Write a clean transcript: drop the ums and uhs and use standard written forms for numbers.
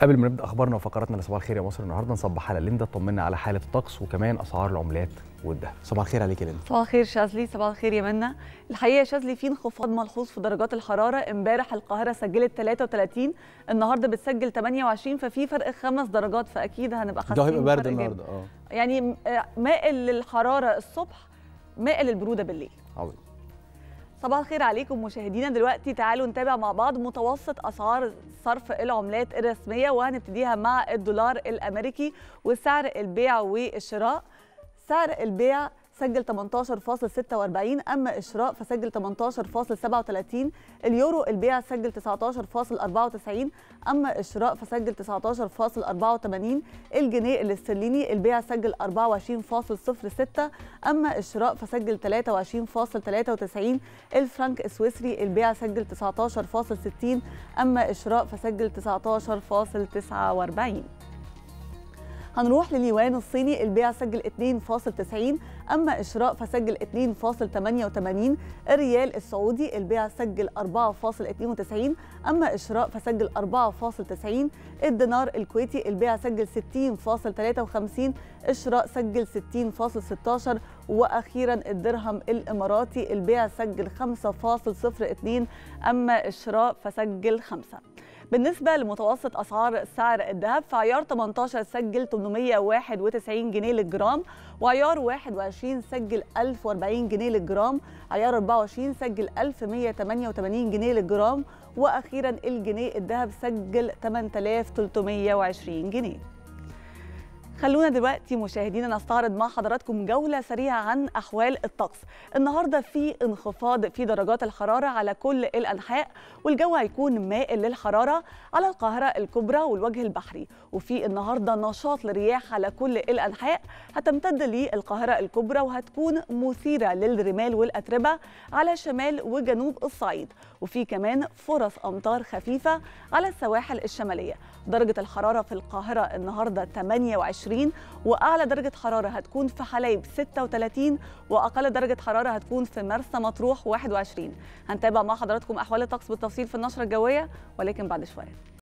قبل ما نبدا اخبارنا وفقراتنا لصباح الخير يا مصر النهارده نصبح على ليندا تطمنا على حاله الطقس وكمان اسعار العملات والذهب. صباح الخير عليك يا ليندا. صباح الخير شاذلي. صباح الخير يا منى. الحقيقه يا شاذلي في انخفاض ملحوظ في درجات الحراره. امبارح القاهره سجلت 33، النهارده بتسجل 28، ففي فرق 5 درجات، فاكيد هنبقى حاسين الجو هيبقى برد النهارده. يعني مائل للحراره الصبح، مائل للبروده بالليل. عظيم. صباح الخير عليكم مشاهدينا. دلوقتي تعالوا نتابع مع بعض متوسط اسعار صرف العملات الرسميه، وهنبتديها مع الدولار الامريكي وسعر البيع والشراء. سعر البيع سجل 18.46، اما الشراء فسجل 18.37. اليورو البيع سجل 19.94، اما الشراء فسجل 19.84. الجنيه الاسترليني البيع سجل 24.06، اما الشراء فسجل 23.93. الفرنك السويسري البيع سجل 19.60، اما الشراء فسجل 19.49. هنروح لليوان الصيني البيع سجل 2.90، اما الشراء فسجل 2.88. الريال السعودي البيع سجل 4.92، اما الشراء فسجل 4.90. الدينار الكويتي البيع سجل 60.53، الشراء سجل 60.16. واخيرا الدرهم الاماراتي البيع سجل 5.02، اما الشراء فسجل 5. بالنسبة لمتوسط أسعار سعر الذهب، فعيار 18 سجل 891 جنيه للجرام، وعيار 21 سجل 1040 جنيه للجرام، عيار 24 سجل 1188 جنيه للجرام، وأخيرا الجنيه الذهب سجل 8320 جنيه. خلونا دلوقتي مشاهدينا نستعرض مع حضراتكم جولة سريعة عن أحوال الطقس. النهاردة في انخفاض في درجات الحرارة على كل الأنحاء، والجو هيكون مائل للحرارة على القاهرة الكبرى والوجه البحري، وفي النهاردة نشاط للرياح على كل الأنحاء هتمتد للقاهرة الكبرى وهتكون مثيرة للرمال والأتربة على شمال وجنوب الصعيد، وفي كمان فرص أمطار خفيفة على السواحل الشمالية. درجة الحرارة في القاهرة النهاردة 28، وأعلى درجة حرارة هتكون في حلايب 36، وأقل درجة حرارة هتكون في مرسى مطروح 21. هنتابع مع حضراتكم أحوال الطقس بالتفصيل في النشرة الجوية ولكن بعد شوية.